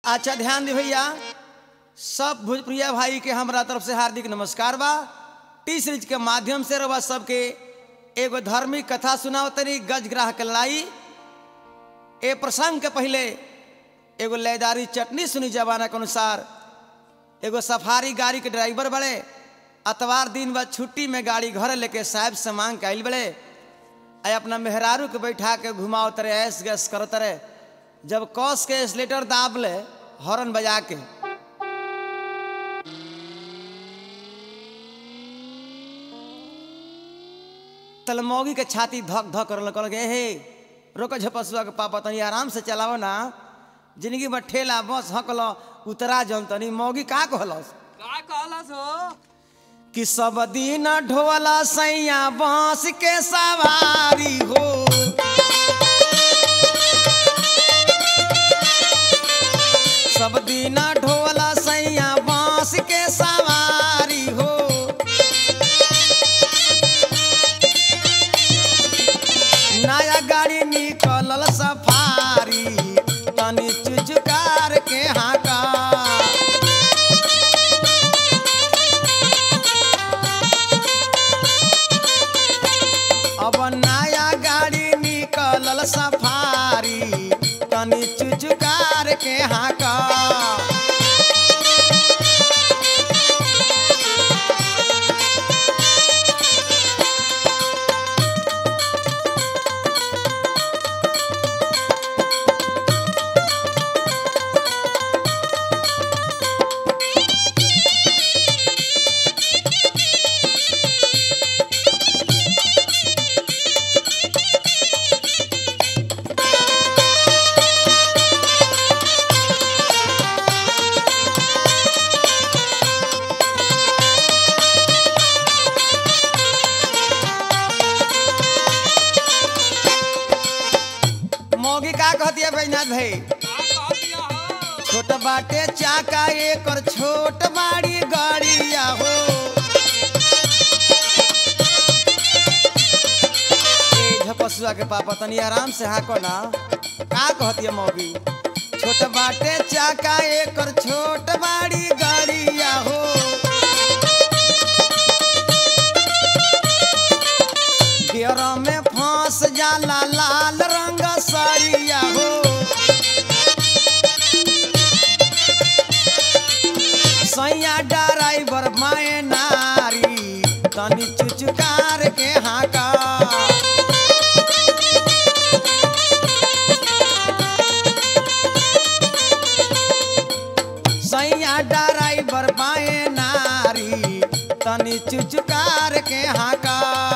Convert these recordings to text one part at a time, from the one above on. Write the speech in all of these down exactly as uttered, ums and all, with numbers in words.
अच्छा ध्यान दे भैया, सब भोजप्रिया भाई के हमरा तरफ से हार्दिक नमस्कार बा। टी सीरीज के माध्यम से रवा सबके एगो धार्मिक कथा सुनाओ तरी गजग्राह के लड़ाई। ए प्रसंग के पहले एगो लयदारी चटनी सुनी जमाना के अनुसार। एगो सफारी गाड़ी के ड्राइवर बड़े, अतवार दिन बाद छुट्टी में गाड़ी घर लेके साहब से मांग के आइल बड़े। आ अपना मेहरारू के बैठा के घुमाओ तरे, ऐस गैस करो तरे। जब कस के स्लेटर दाब ले हॉर्न बजा के, तलमौगी के छाती धक धक कर कल गए हे रोक झपसुआ के पापा तनी आराम से चलाओ ना, जिंदगी में ठेला बस हकल उतरा जन तनी। मौगी का कहलस का कहलस हो कि सब दिन ढोला सैया बांस के सवारी हो, सब दिन ढोला सैया बांस के सवारी हो। नया गाड़ी निकलल सफारी, तनी चुचकार के हाका। अब नया गाड़ी निकलल सफारी, तनी चुचकार के हाका। मौगी का कहती है बैनाथ भाई, का कहतिया हो छोट बाटे चाका एक और छोट बाड़ी गाड़िया हो। ए झपसुआ के पापा तनी आराम से हाको ना। का कहती है मौगी, छोट बाटे चाका एक और छोट बाड़ी गाड़िया हो। गियर में फांस जाला लाल रंग साड़िया हो। सैया ड्राइवर माए नारी, तनी चुचकार के हाका। सैया ड्राइवर माए नारी, तनी चुचकार के हाका।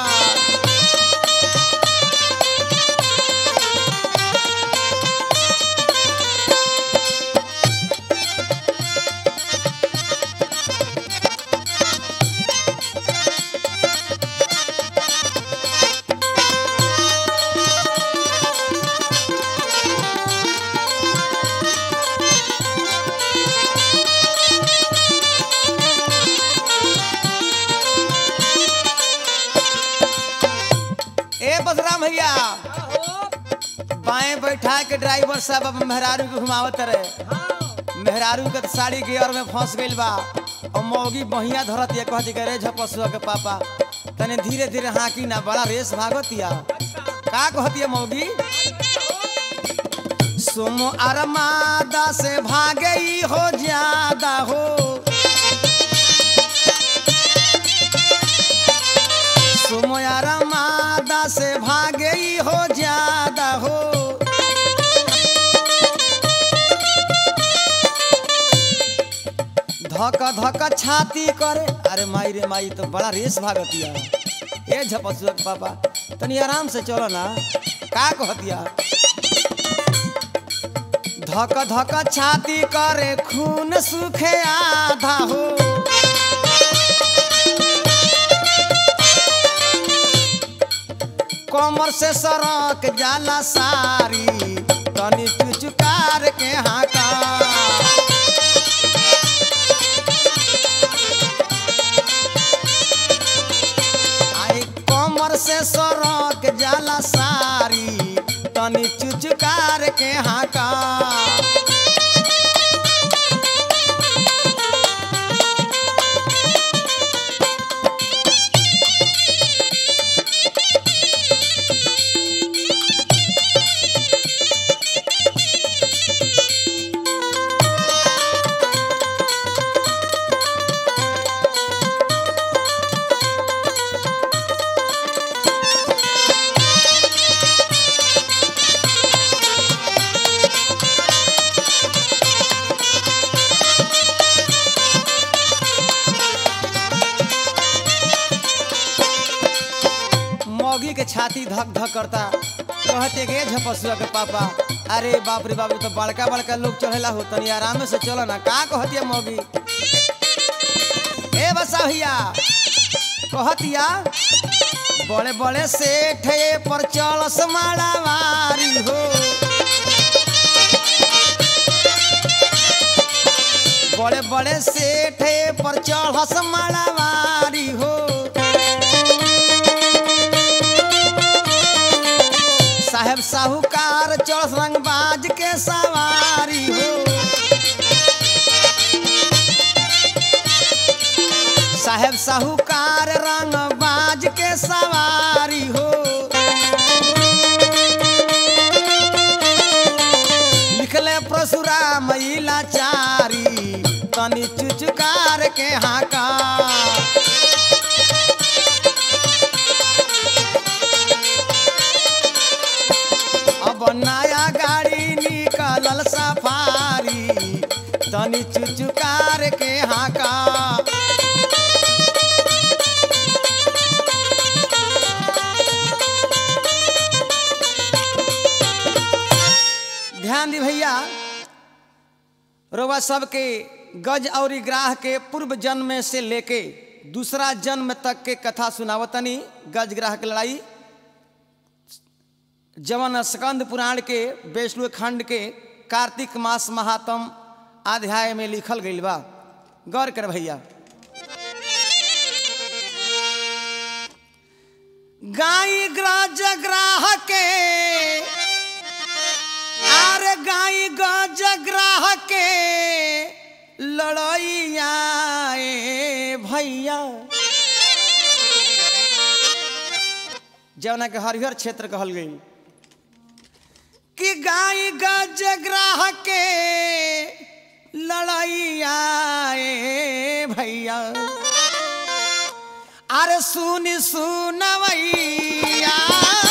ए बसराम भैया, बाएं बैठा के ड्राइवर साहब अब मेहरारू के घुमावत रहे। मेहरारू के साड़ी गियर में फंस गइल बा और मौगी बहिया धरत ये कहती के रे झपसुआ के पापा तने धीरे धीरे हाकी ना, बड़ा रेस भागतिया। का कहती है मौगी, सोमो अरमादा से भागे हो ज्यादा हो। सोमो अरमादा से भागे हो ज्यादा हो। धक धक छाती करे, अरे माई रे माई तो बड़ा रेस भागतिया। ए झपसुआ के पापा तनी आराम से चलो ना। का कहतिया, धक धक छाती करे खून सूखे आधा हो। कमर से सरक जाला सारी, तनी चुचकार के हाका। आई कमर से सरक जाला सारी, तनी चुचकार के हाका। के छाती धक धक करता। कहते गे झपसुआ के पापा, अरे बाप रे बाप, तो बड़का बड़का लोग चढ़ेला हो, तनी आराम से चलो ना। का कहतिया मौगी? ए बसा भैया कहतिया, बड़े बड़े सेठ पर चलस माड़ावारी हो, बड़े बड़े सेठ पर चलस माड़ावारी हो। साहेब साहूकार चढ़स रंगबाज के सवारी हो, साहेब साहूकार रंगबाज के सवारी हो। लिखले परशुराम लाचारी, तनी चुचकार के हाका। अब नया गाड़ी निकलल सफारी, तनी चुचकार के हाका। ध्यान दी भैया, रोवा सबके गज और ग्राह के पूर्व जन्म से लेके दूसरा जन्म तक के कथा सुनावतनी। गज ग्राह की लड़ाई जवन स्कंद पुराण के वैष्णव खंड के कार्तिक मास महात्म अध्याय में लिखल गईल बा। गौर कर भैया। गाय गज ग्राह के, आरे गाय गज ग्राह के लड़ैया भैया, जवना के हरिहर क्षेत्र कहल गई कि गाय गज ग्राह के लड़ैया भैया। अरे सुन सुनवैया,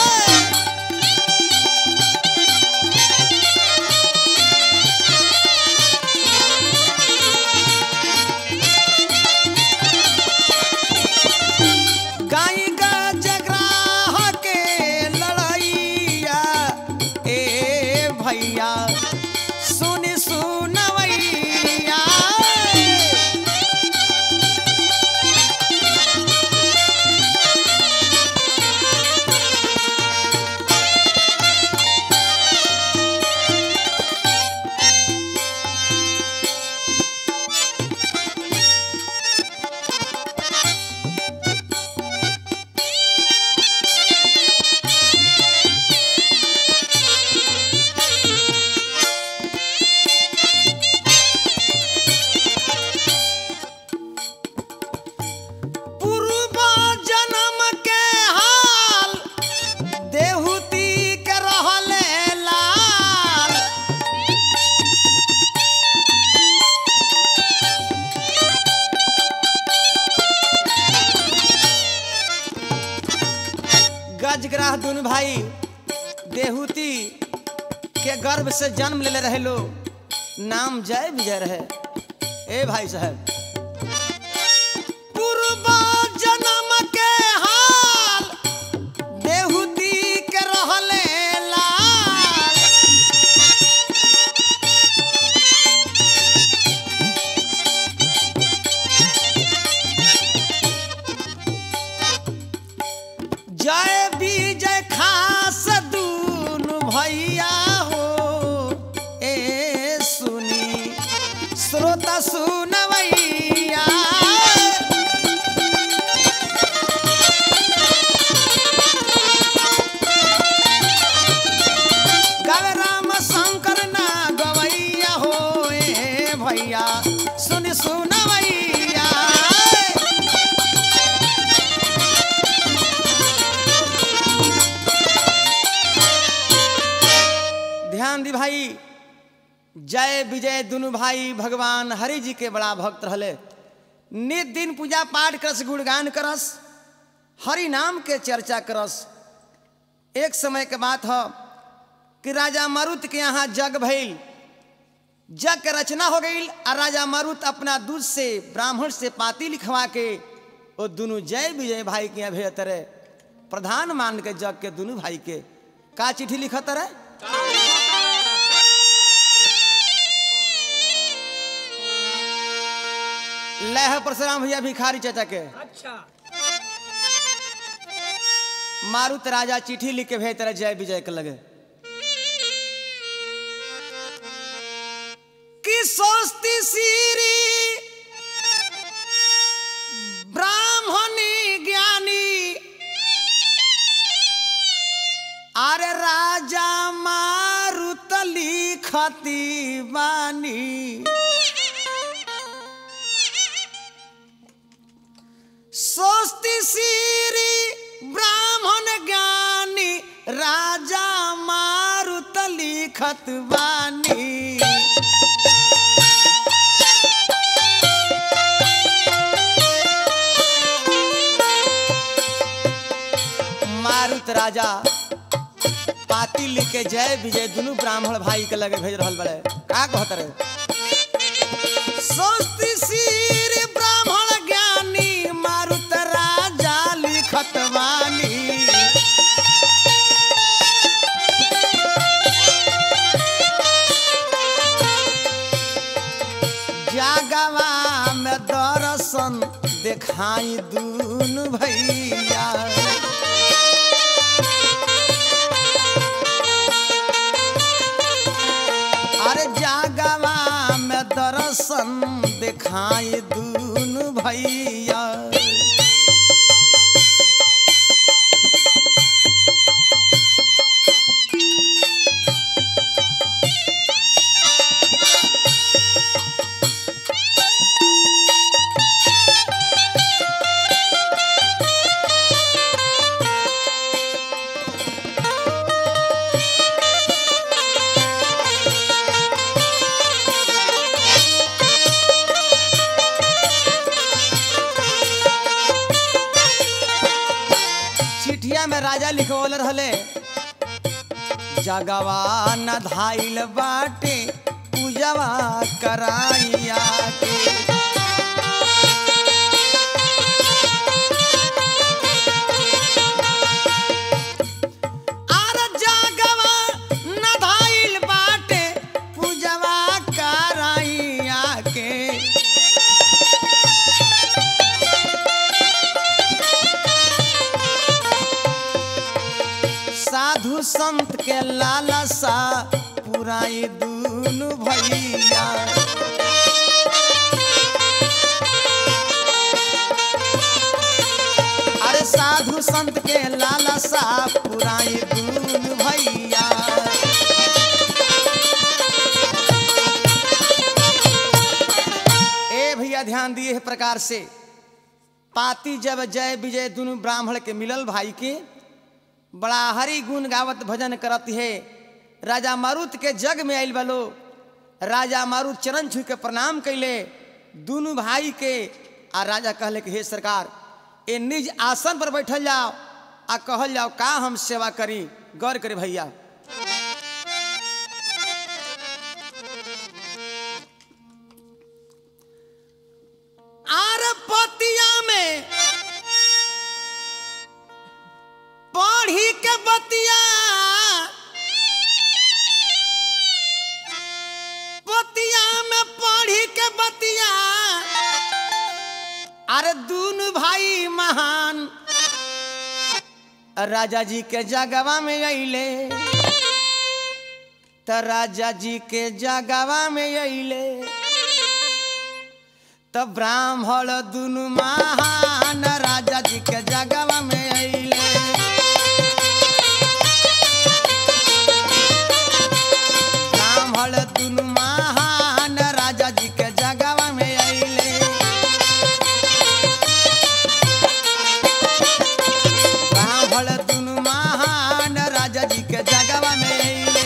गाय गज ग्राह के लड़ैया ए भैया, सुन सुनवैया। गजग्राह दोनों भाई देहूती के गर्भ से जन्म ले रहे लो, नाम जय विजय रहे। ए भाई साहब, पूर्व जन्म के हाल देहूती के रहले लाल, जय विजय खास दूनु भैया हो। ए सुनी श्रोता सुनवैया, गवे राम शंकर ना गवैया हो। ए भैया सुन सुनवैया, ध्यान दी भाई। जय विजय दोनों भाई भगवान हरि जी के बड़ा भक्त रहले। नित दिन पूजा पाठ करस, गुणगान करस, हरि नाम के चर्चा करस। एक समय के बात है कि राजा मारुत के यहाँ जग भइल, जग के रचना हो गई और राजा मारुत अपना दूध से ब्राह्मण से पाती लिखवा के वो दोनों जय विजय भाई के यहाँ भेजते रहे। प्रधान मान के जग के दोनों भाई के का चिट्ठी लिखत रहे। लह परशुराम भैया भिखारी चाचा के अच्छा मारुत राजा चिट्ठी लिख के भेज रहे जय विजय के लगे कि सोचती सीरी ब्राह्मणी ज्ञानी अरे राजा मारुत लिखती बानी सोचती सीरी ब्राह्मण ज्ञानी राजा मारुत लिखत बानी मारुत राजा पाती लिख के जय विजय दोनों ब्राह्मण भाई के लगे भेज रहल बड़े का कहत रहे। सोचती सीर ब्राह्मण ज्ञानी मारुत राजा लिखत बानी जागवा में दर्शन दिखाई दून भैया अरे जागवा में दर्शन दिखाई दून भैया में राजा लिखवल रहले जगवा न धाइल बाटे पूजवा कराइया के अरे जगवा न धाइल बाटे पूजवा कराइया के साधु संत के लालसा पुराई दून भैया अरे साधु संत के लालसा पुराई दून भैया ए भैया ध्यान दिए प्रकार से पाती जब जय विजय दोनों ब्राह्मण के मिलल भाई के बड़ा हरि गुण गावत भजन करत है। राजा मारुत के जग में आयल बलो राजा मारुत चरण छू के प्रणाम कैले दोनों भाई के आ राजा कहले कि हे सरकार ए निज आसन पर बैठल जाओ आ कहल जाओ का हम सेवा करी गौर करे भैया। आर पतिया में पढ़ी के बतिया पतिया में पढ़ी के बतिया अरे दून भाई महान राजा जी के जगवा में अइले त राजा जी के जगवा में अइले त ब्राह्मण दून महान राजा जी के जगवा में अइले दुनु महान राजा जी के जगवा में अइले ब्राह्मण दुनु महान राजा जी के जगवा में अइले।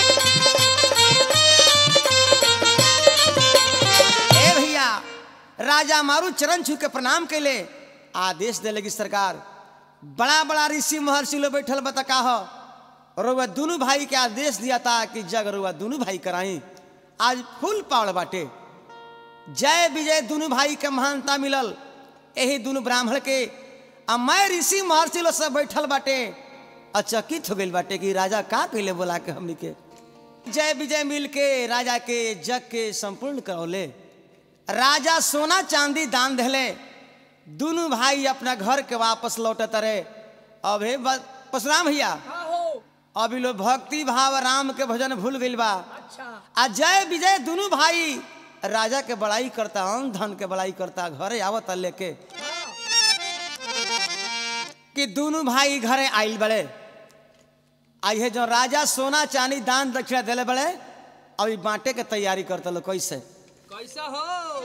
ए भैया राजा मारू चरण छू के प्रणाम कैले आदेश दे लगी सरकार बड़ा बड़ा ऋषि महर्षि लोग बैठल बता का हो रुआ दोनों भाई के आदेश दिया था कि जग रुआ दोनों भाई कराई आज फुल पावड़ बाटे जय विजय दोनों भाई के महानता मिलल यही दोनों ब्राह्मण के आ मैं ऋषि महर्षि लोग सब बैठल बाटे अचकित हो गइल बाटे कि राजा का कइले बोला के हमनी के जय विजय मिल के राजा के जग के संपूर्ण करौले। राजा सोना चांदी दान देले, दोनों भाई अपना घर के वापस लौटत रहे। अब हे परशुराम भैया अभी लोग भक्ति भाव राम के भजन भूल गइल बा। आ जय विजय दोनों भाई राजा के बड़ाई करता, अन्न धन के बड़ाई करता, घरे आवत लेके कि दोनों भाई घरे आइल बड़े। आई जो राजा सोना चांदी दान दक्षिणा दिले बड़े अभी बांटे के तैयारी करता लो। कैसे कैसा हो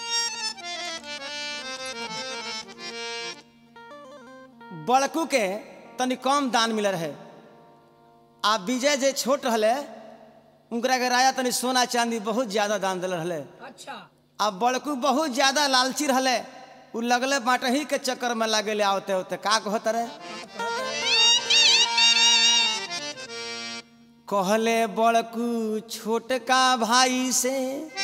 बड़कू के तनी कम दान मिल रहे, आ विजय जे छोट रहे उनकरा के राजा तनी सोना चांदी बहुत ज्यादा दान दिल रहे। अच्छा अब बड़कू बहुत ज्यादा लालची रहे, उ लगले बाटही के चक्कर में लगे आवते होते का कहत रहे। कहले बड़कू छोटका भाई से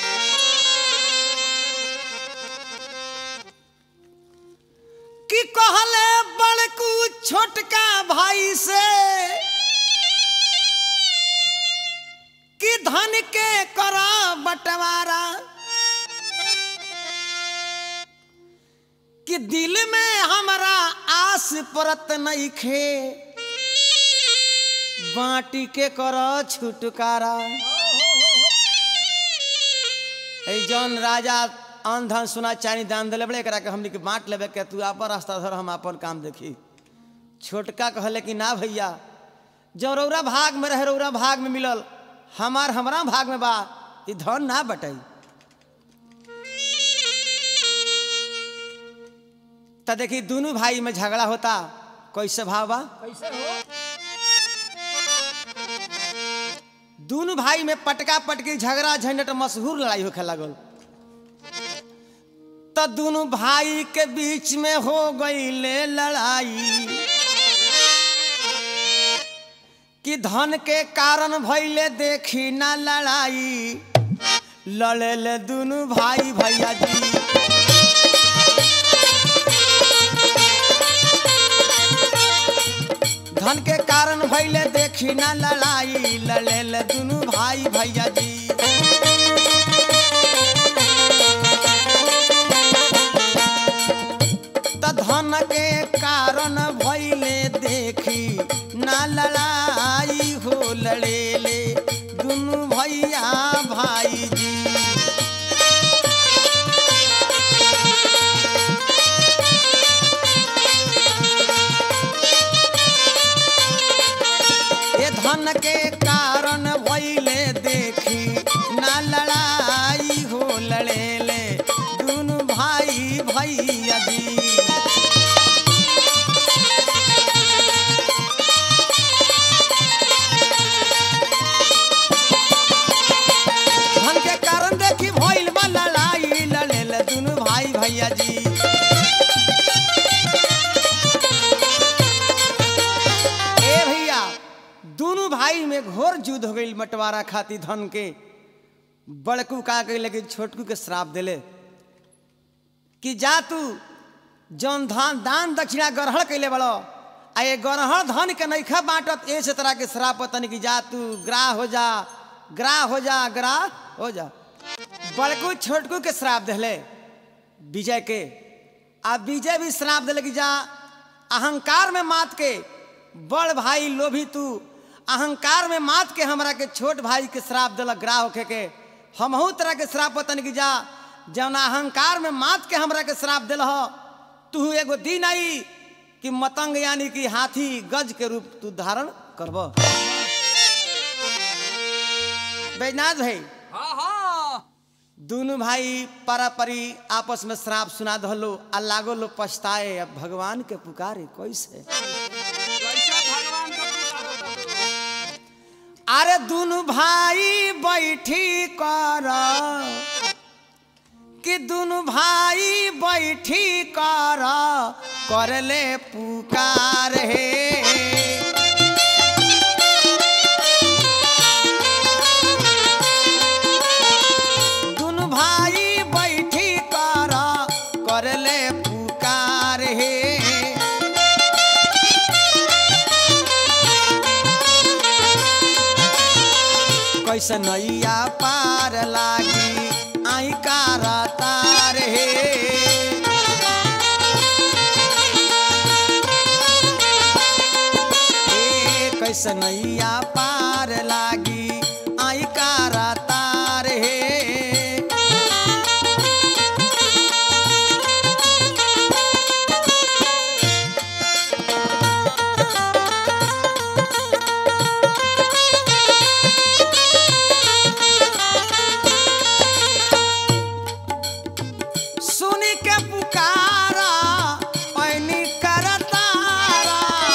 कि कहले बड़कू छोटका भाई से कि धन के करा बंटवारा, कि दिल में हमारा आस परत नहीं खे, बाटी के करो छुटकारा। जौन राजा अन्न धन सोना चांदी दान दिले बड़े एकरा के हमनी के बांट लेबे के तू आपन रास्ता धर हम आपन काम देखी। छोटका कहले कि ना भैया जो रौरा भाग में रहे रौरा भाग में मिलल, हमार हमरा भाग में बा, ई धन ना बटाई। त देखी दोनों भाई में झगड़ा होता, कैसे भाव बा कैसे हो दोनों भाई में पटका पटकी झगड़ा झंझट मशहूर लड़ाई होखे लागल। तो दोनों भाई के बीच में हो गई ले लड़ाई कि धन के कारण भइले देखी ना लड़ाई, लड़े ले दोनों भाई भैया जी। धन के कारण भइले देखी ना लड़ाई, लड़े ले दोनों भाई भैया जी। त धन के कारण भइले देखी ना लड़ाई हो, लड़े ले दोनों भैया भाई जी। धन के कारण भइले देखी ना लड़ाई हो, लड़े ले दोनों भाई भैया जी। धन के कारण देखी भइल बा लड़ाई, लड़े ले दोनों भाई भैया जी। दोनों भाई में घोर युद्ध हो गई बंटवारा खाती धन के। बड़कू का गई लेकिन छोटकू के श्राप दिले कि जा तू जौन धान दान दक्षिणा ग्रहण कैले बड़ो आ ये ग्रहण धन के नैखा बांटत, ऐसे तरह के श्राप तन कि जा तू ग्राह हो जा, ग्राह हो जा, ग्राह हो जा। बड़कू छोटकू के श्राप दिले विजय के, आ विजय भी श्राप दिले कि जा अहंकार में मात के, बड़ भाई लोभी तू अहंकार में मात के हमरा के छोट भाई के श्राप दिलक ग्राह होके के। हमहू तरह के श्राप पतन की जा जौन अहंकार में मात के हमरा के श्राप दिल हो, तू एगो दिन आई कि मतंग यानी कि हाथी गज के रूप तू धारण करब। बैजनाथ भाई हाँ हाँ दोनों भाई पारापरी आपस में श्राप सुना दहलो, आ लागो लो पछताए, अब भगवान के पुकारे कैसे। कैसा भगवान का पुकारो तू? अरे दोनों भाई बैठी कर कि दोनों भाई बैठी कर कर ले पुकार हे। दोनों भाई बैठी कर कर ले पुकार हे। कैसे नैया पार लागी आई कारा तार हे ए कैसे नैया पार लागी आई कारा तार हे सुनी के पुकारा पैनी करतारा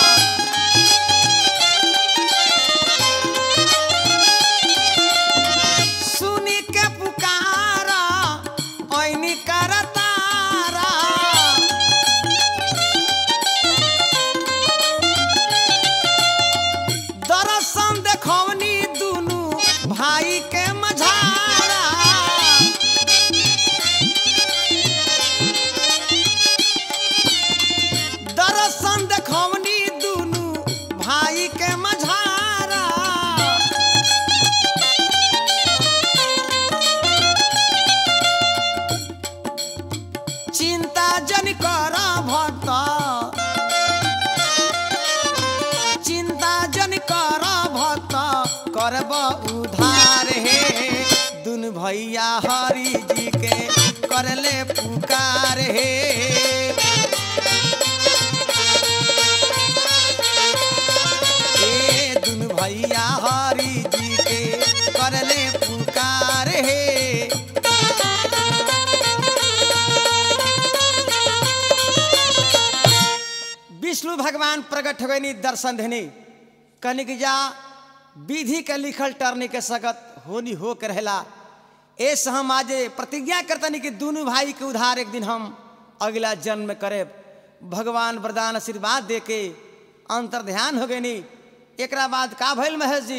सुनी के पुकारा पैनी करतारा दर्शन देखौनी दुनू भाई के मझारा दर्शन देखौनी दुनू भाई के मझारा चिंता जन कर भक्त चिंता जन कर भक्त करब उधार हे दुन भैया हरि जी के करले पुकार हे ए दुन भैया हरि जी के करले पुकार हे विष्णु भगवान प्रकट हो गए दर्शन देनी कहने की जा विधि के लिखल टरने के सगत होनी हो के रहला ऐसे हम आज प्रतिज्ञा करतनी कि दोनों भाई के उधार एक दिन हम अगला जन्म में करे भगवान वरदान आशीर्वाद दे के अंतर ध्यान हो गए नी एकरा बाद का भइल महेश जी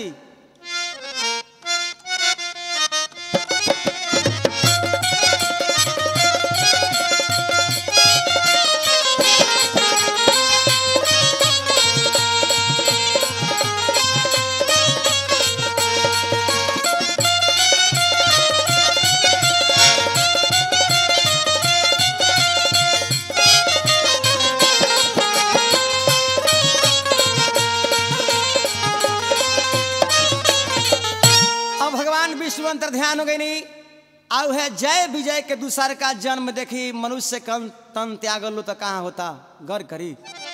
विष्णु अंतर ध्यान हो गई नहीं आउ है जय विजय के दूसर का जन्म देखी मनुष्य कन तन त्याग लो तो कहाँ होता गर करी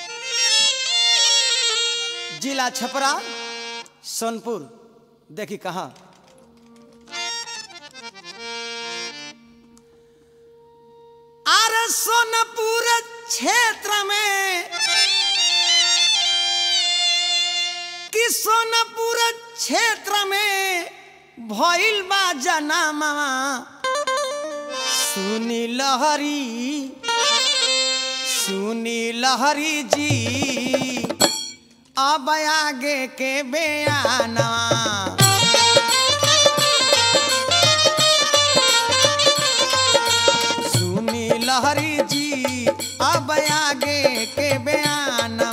जिला छपरा सोनपुर देखी कहा आर सोनपुर क्षेत्र में कि सोनपुर क्षेत्र में भइल बा जनामा सुनी लहरी सुनी लहरी जी अब आगे के बयाना सुनी लहरी जी अब आगे के बयाना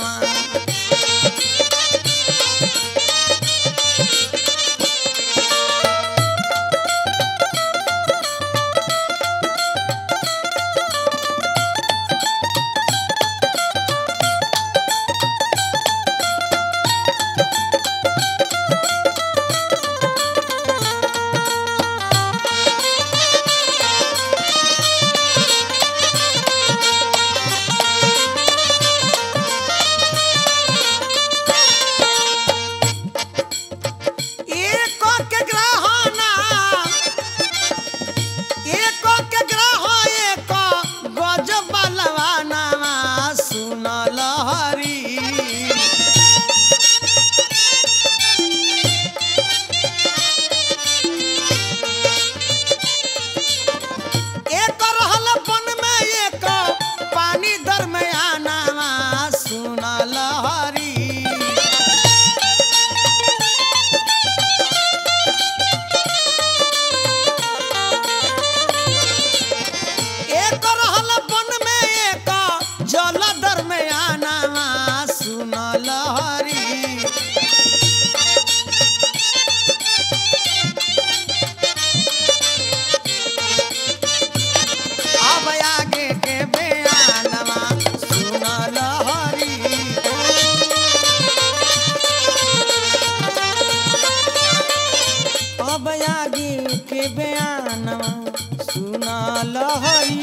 लहरी।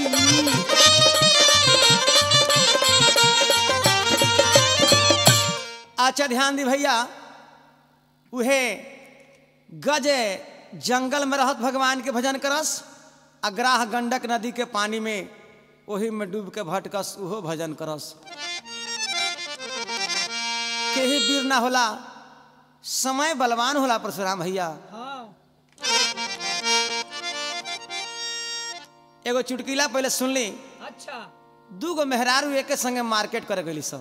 अच्छा ध्यान दी भैया, उहे गजे जंगल में रहत भगवान के भजन करस, अग्राह गंडक नदी के पानी में वही में डूब के भटकस, उहो भजन करस। केही वीर ना होला, समय बलवान होला परशुराम भैया। हाँ। एगो चुटकीला पहले सुन ली। अच्छा। दू गो मेहरारू एक संगे मार्केट करे गई सब।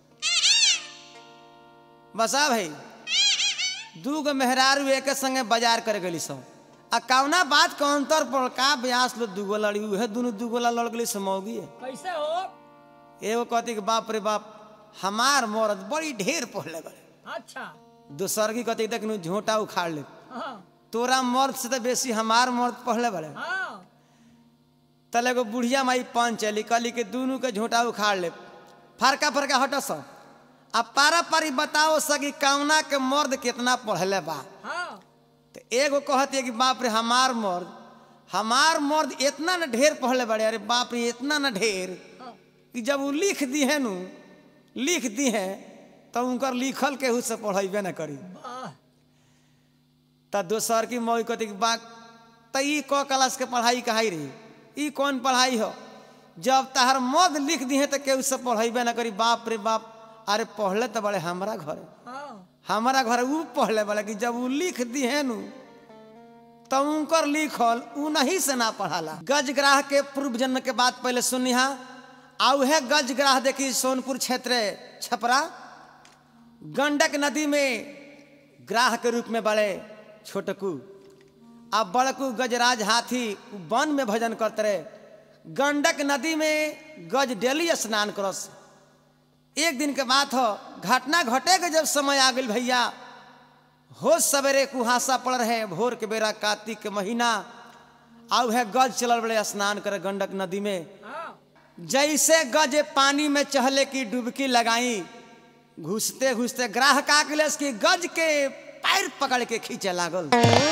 बसा भाई, दू गो मेहरारू एक संगे बाजार करे गई सब। आ कौना बात का अंतर पर का ब्यास लो दूगो लड़ी, उहे दोनों दूगो लड़ गई समौगी। कैसे हो? एगो कहती कि बाप रे बाप हमार मर्द बड़ी ढेर पहले बड़े। अच्छा। दूसर की कहती तक झोंटा उखाड़ ले, हाँ। तोरा मर्द से तो बेसी हमार मर्द पहले बड़े। हाँ। तले एगो बुढ़िया माई पान चली, कहली के दोनों के झोंटा उखाड़ ले, फरका फरका हट सब। अब पारा पारी बताओ सकी कौना के मर्द कितना पढ़ले बा। हाँ। तो एगो कहती है कि बाप रे हमार मर्द हमार मर्द इतना न ढेर पढ़ले बड़े। अरे बाप रे इतना न ढेर हाँ। कि जब वो लिख दी है नु लिख दी है तो उनकर लिखल केहू से पढ़ेबे न करी। वाह। तो दोसर की मौई कहती कि बा तो ई क क्लास के पढ़ाई कहाई रही, ई कौन पढ़ाई हो, जब तहर मर्द लिख दी है तो केहू से पढ़ेबे न करी। बाप रे बाप, अरे पढ़ले तो बड़े हमारा घर, हाँ। हमारा घर ऊ पढ़ले बड़े कि जब ऊ लिख दी है नु तो उनकर लिखल ऊ नहीं से ना पढ़ाला। गजग्राह के पूर्व जन्म के बात पहले सुनिहा। आउ है गजग्राह देखी सोनपुर क्षेत्र छपरा, गंडक नदी में ग्राह के रूप में बड़े छोटकू अब बड़कू गजराज हाथी वन में भजन करते रहे। गंडक नदी में गज डेली स्नान करस। एक दिन के बात हो, घटना घटे के जब समय आ गई भैया, हो सवेरे कुहासा पड़ रहे, भोर के बेरा कार्तिक के महीना, आउ है गज चलल बड़े स्नान करे गंडक नदी में। हाँ। जैसे गज पानी में चहले की डुबकी लगाई, घुसते घुसते ग्राह का किलस की गज के पैर पकड़ के खींचे लागल।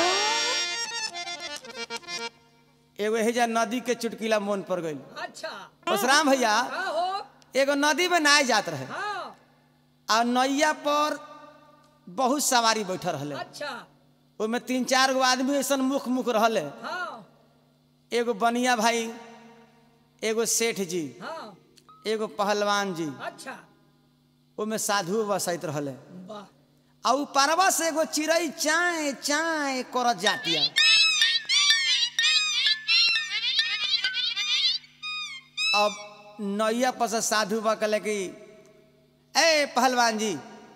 एगो हेजा नदी के चुटकीला मन पर गई। अच्छा। परशुराम भैया हाँ हो। एगो नदी में नहाए जात रहे, हाँ। और नैया पर बहुत सवारी बैठल रहे। अच्छा। उसमें तीन चार गो आदमी ऐसा मुख मुख रहे। हाँ। एगो बनिया भाई, एगो सेठ जी, हाँ। एगो पहलवान जी, अच्छा। उसमें साधु बसैत रहे। वाह। और परवा से एगो चिड़ई चाय चाय करत जातिया। अब नैया पर से साधु बा कहले कि ए पहलवान जी,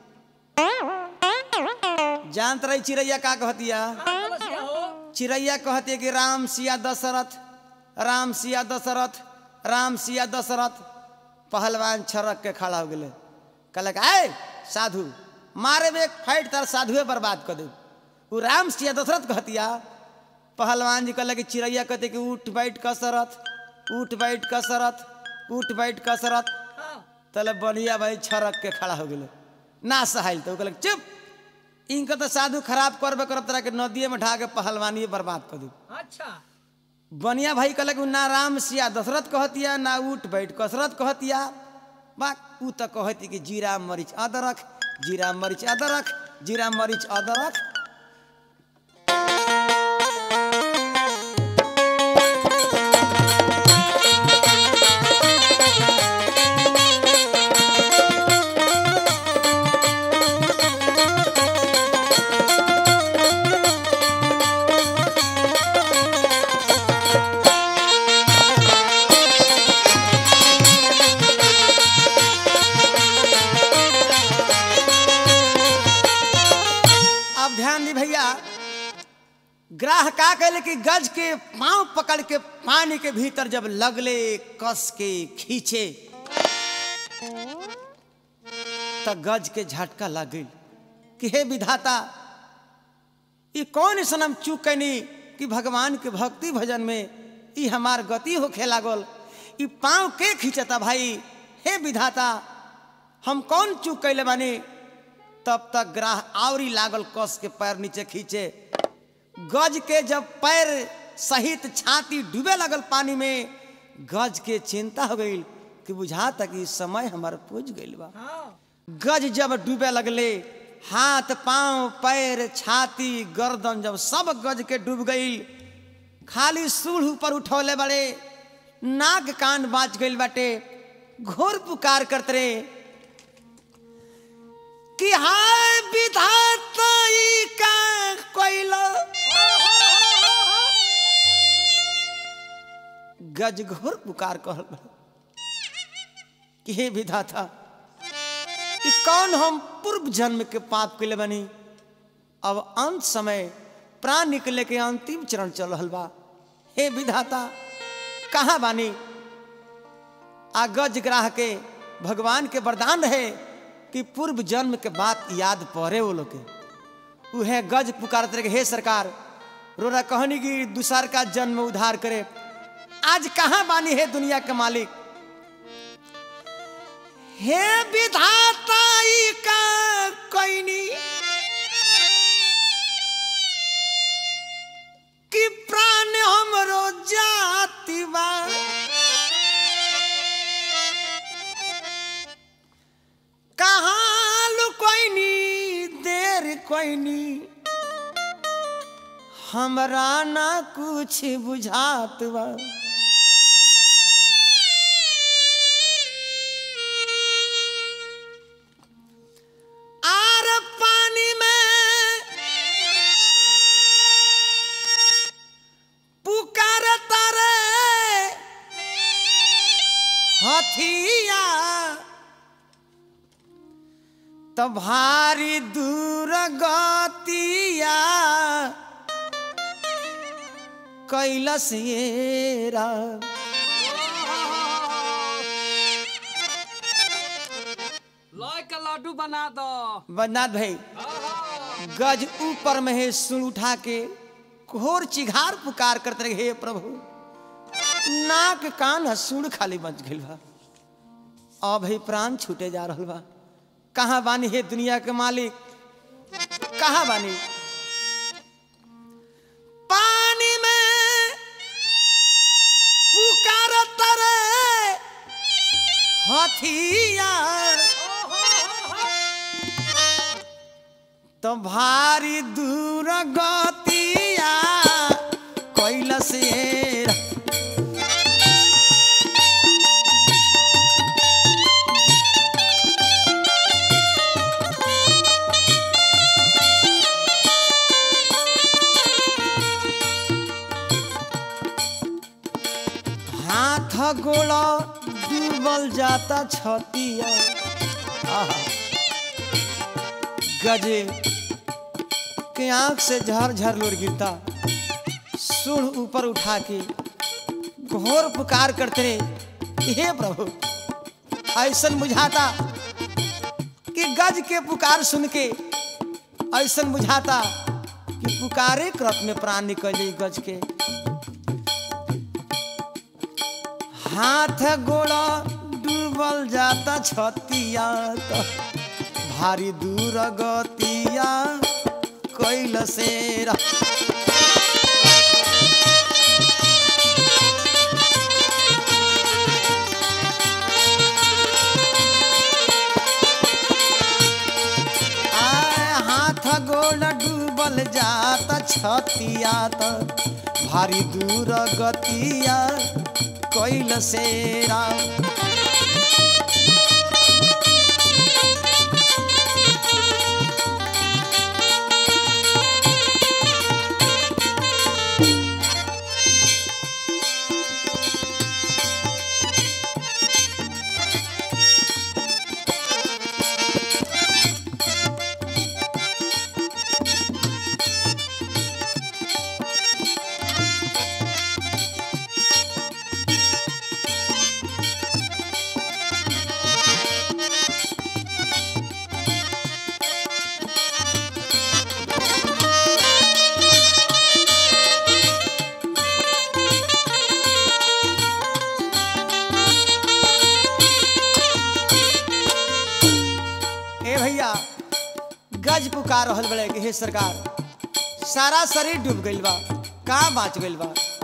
जानत रही चिड़ैया का कहतिया? हाँ, समस्या हो। चिड़ैया कहती है कि राम सिया दशरथ, राम सिया दशरथ, राम सिया दशरथ। पहलवान छरक के खड़ा हो गए, कहलक ए साधु मारे में एक फाइट तार साधुए बर्बाद कर दे। वो राम सिया दशरथ कहतिया। पहलवान जी कहलक कि चिड़ैया कहते कि उठ बैठ कसरत, उठ बैठ कसरत, उठ बैठ कसरत। हाँ। तले बनिया भाई छरक के खड़ा हो गए, ना सहाइल। तो कहलक चुप, इनका तो साधु खराब करबे करब, तरह के नदिए में ढा के पहलवानी बर्बाद कर दी। अच्छा। बनिया भाई कहलक ना राम सिया दशरथ कहतिया, ना उठ बैठ कसरत कहतिया। बा ऊ तो कहती कि जीरा मरीच अदरक, जीरा मरीच अदरक, जीरा मरीच अदरक। ग्राह का कहले कि गज के पांव पकड़ के पानी के भीतर जब लगले कस के खींचे तो गज के झटका लग गई कि हे विधाता, ये कौन सनम चूक कैनी कि भगवान के भक्ति भजन में ये हमार गति होखे लागल। ये पांव के खींचता भाई, हे विधाता हम कौन चूक कैले बानी। तब तक ग्राह आवरी लागल कस के पैर नीचे खींचे। गज के जब पैर सहित छाती डूबे लगल पानी में। गज के चिंता हो गई कि बुझा तक समय हमारा पूज गई बा। गज जब डूबे लगले, हाथ पांव पैर छाती गर्दन जब सब गज के डूब गई, खाली सूढ़ ऊपर उठौले बड़े, नाक कान बाच गई बाटे। घोर पुकार करते रहे कि हाय विधाता ई का कोइला। गज घोर पुकार कहल कि हे विधाता, कि कौन हम पूर्व जन्म के पाप के लिए बनी, अब अंत समय प्राण निकले के अंतिम चरण चल रहा बा। हे विधाता कहाँ बानी। आ गज ग्राह के भगवान के वरदान रहे कि पूर्व जन्म के बात याद पड़े वो लोग के। उहे गज पुकारते रहे, हे सरकार रोरा कहनी कि दूसर का जन्म उद्धार करे, आज कहाँ बानी है दुनिया के मालिक। हे विधाता ई का कोइनी कि प्राण हमरो जाति बा। कहाँ लुकोइनी देर कोइनी, हमरा ना कुछ बुझात बा। हथिया तो भारी दूर गतिया कैलस ये रा। लॉय का लाडू बना दो। बदनाथ भाई गज ऊपर में है, सुन उठा के घोर चिघार पुकार करते रहे, हे प्रभु नाक कान हसूड़ खाली बच गई बा। अब ही प्राण छूटे जा रहा बा। कहाँ बानी है दुनिया के मालिक, कहाँ बानी। पानी में पुकारत रे हथियार, तो भारी दूर गतिया कैलस ये रा। गोला डूबल जाता छतिया। गजे के आंख से झर झर लोर गिरता, सूढ़ ऊपर उठा के घोर पुकार करते रहे, हे प्रभु ऐसन बुझाता कि गज के पुकार सुन के ऐसन बुझाता कि पुकारे क्रत में प्राण निकल जाए गज के। हाथ गोड़ा डूबल जाता छतिया, तो भारी दूर गतिया कैल से रा। हाथ गोड़ डूबल जाता छतिया, तो भारी दूर गतिया कैल से रा। गज पुकार रहल बड़े कि हे सरकार सारा शरीर डूब गइल बा, कहाँ बाँच गइल बा।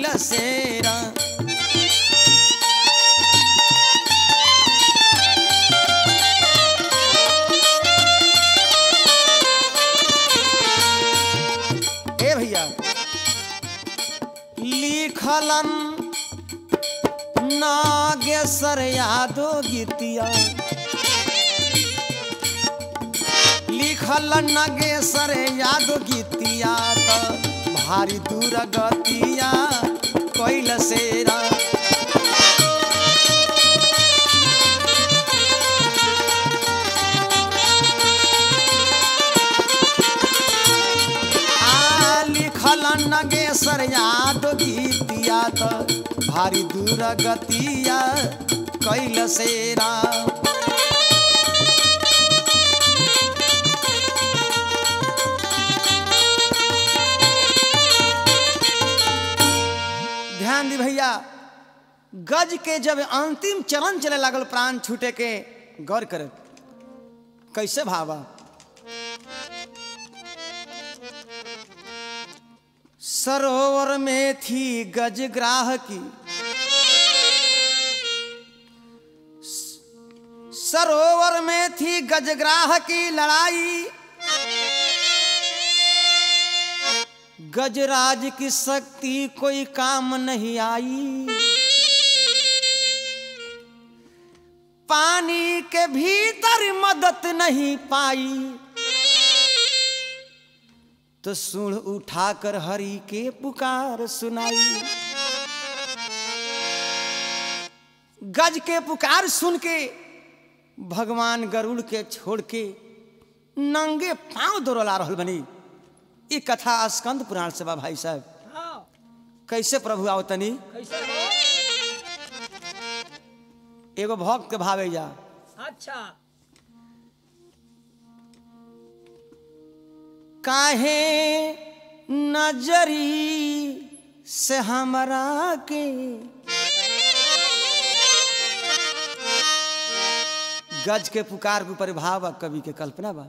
कैल सेरा ए भैया लिखलन नागेश्वर यादव गीतिया लिखल नागेश्वर यादव गीतिया त भारी दूर गतिया कैल सेरा आ लिखल नागेश्वर यादव गीतिया त भारी दूर गतिया कैल सेरा ध्यान दी भैया गज के जब अंतिम चरण चले लागल प्राण छूटे के गौर करे कैसे भावा सरोवर में थी गजग्राह की सरोवर में थी गजग्राह की लड़ाई गजराज की शक्ति कोई काम नहीं आई पानी के भीतर मदद नहीं पाई तो सूंड उठाकर हरि के पुकार सुनाई गज के पुकार सुन के भगवान गरुड़ के छोड़ के नंगे पांव दौड़ला रहल बनी ई कथा स्कंद पुराण से बा भाई साहब हाँ कैसे प्रभु आओ तनी कैसे हो एगो भक्त के भावे जा अच्छा काहे नजरी से हमरा के गज के पुकार के ऊपर भाव कवि के कल्पना बा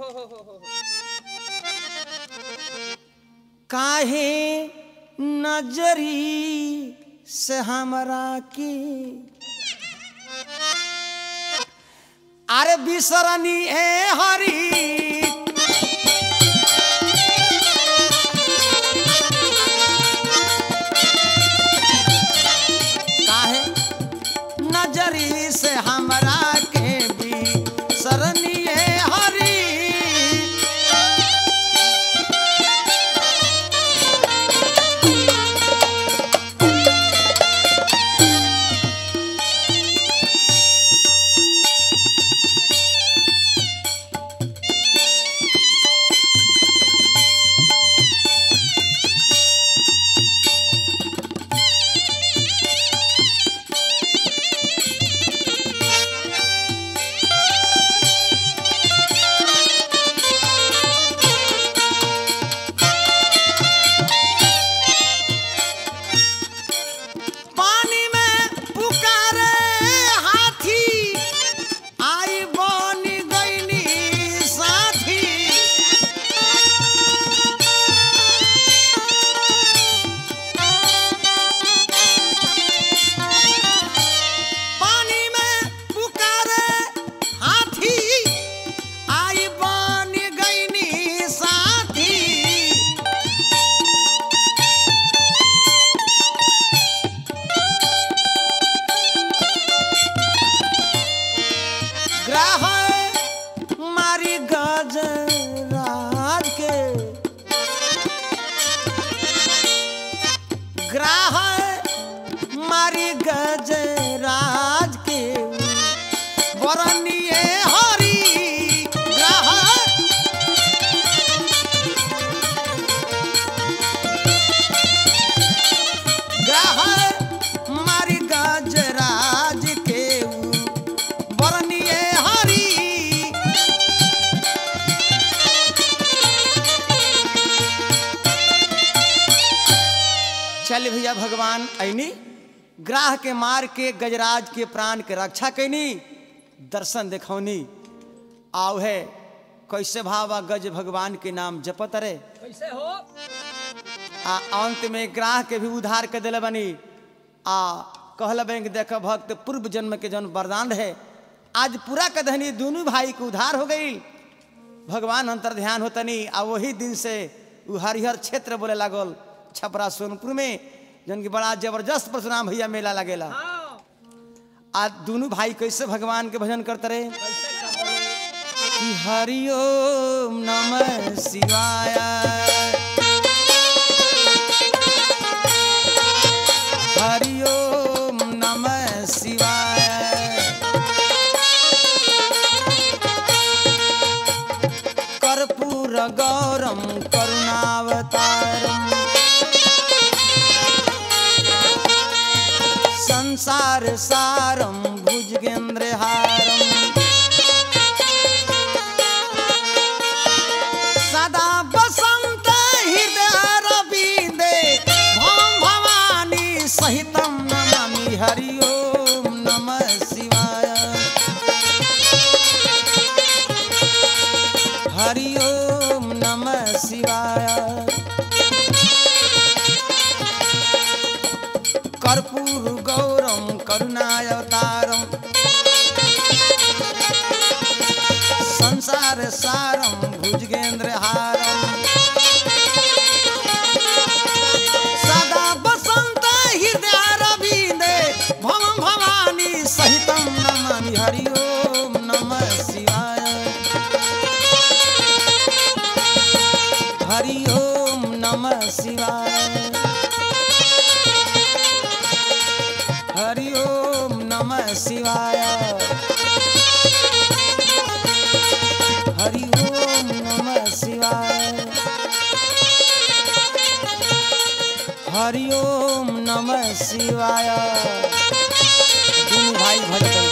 काहे नजरी से हमरा के अरे बिसरनी ए हरी काहे नजरी से हमरा के बिसरनी ए हरी चल भैया भगवान ऐनी ग्राह के मार के गजराज के प्राण के रक्षा कैनी दर्शन देखौनी आव है कैसे भावा गज भगवान के नाम जपत रे कैसे हो आ अंत में ग्राह के भी उधार के दिले बनी आ कहल बैंक देख भक्त पूर्व जन्म के जन्म वरदान है आज पूरा कदहनी दोनों भाई के उधार हो गई। भगवान अंतर ध्यान होतनी आ वही दिन से उ हरिहर क्षेत्र बोले लागल छपरा सोनपुर में जन की बड़ा जबरदस्त परशुराम भैया मेला लगेला। आज दोनों भाई कैसे भगवान के भजन करते रहे कि हरिओम नमः शिवाय हरिओम नमः शिवाय कर्पूर गौरम करुणावतारम संसार सारम भुजगेंद्रहारम सदा बसंत हृदय रविंदे भम भवानी सहितम नमामि हरिओम नमः शिवाय हरिओम नमः शिवाय कर्पूर गौरम करुणावतारम संसार सारम भुजगेंद्रहारम सदा बसंत हृदय रविंदे भम भवानी सहितम नमामि हरिओम नमः शिवाय हरिओम नमः शिवाय हरिओम नमः शिवाय हरिओम नमः शिवाय हरिओम नमः शिवाय। दोनों भाई भजन